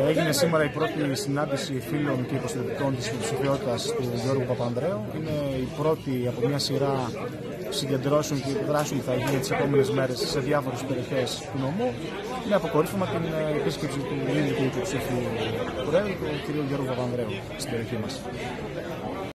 Έγινε σήμερα η πρώτη συνάντηση φίλων και υποστηρικτών της υποψηφιότητας του Γιώργου Παπανδρέου. Είναι η πρώτη από μια σειρά συγκεντρώσεων και δράσεων που θα γίνει τις επόμενες μέρες σε διάφορες περιοχές του νομού, με αποκορύφωμα την επίσκεψη του ίδιου του υποψήφιου πρόεδρου, του κ. Γιώργου Παπανδρέου, στην περιοχή μας.